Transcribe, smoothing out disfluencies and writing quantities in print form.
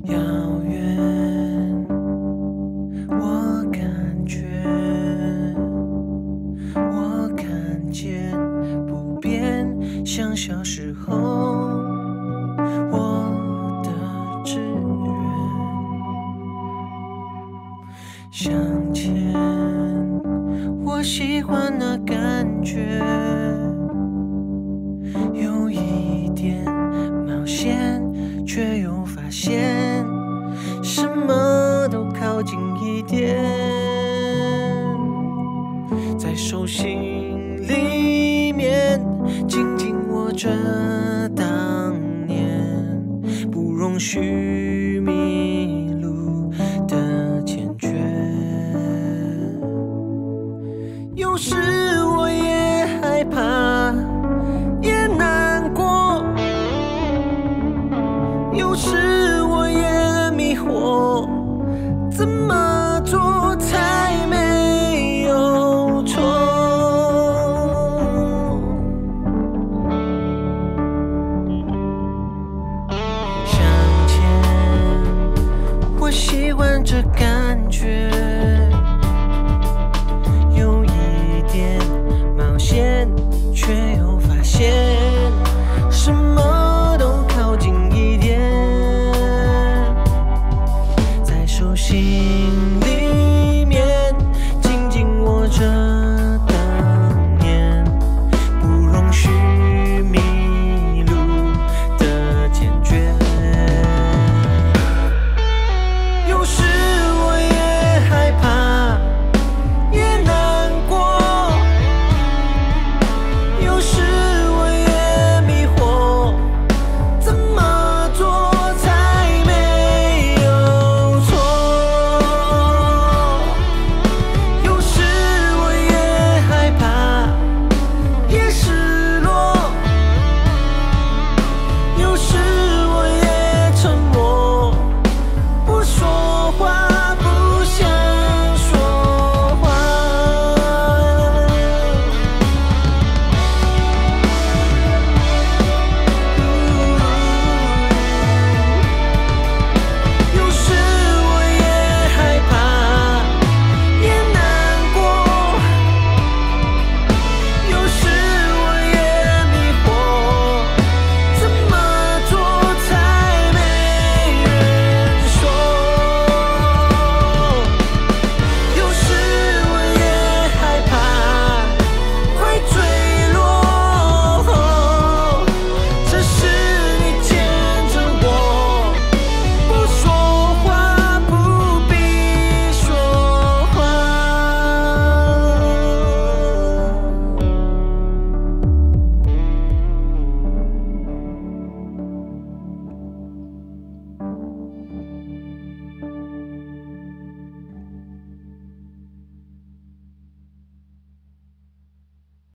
遥远，我感觉，我看见不变，像小时候我的志愿。向前，我喜欢那感觉，有一点冒险，却又发现什么都靠近一点，在手心里面紧紧握着当年不容许迷路的坚决。有时我也害怕，也难过，有时我也迷惑，怎么做才没有错？向前，我喜欢这感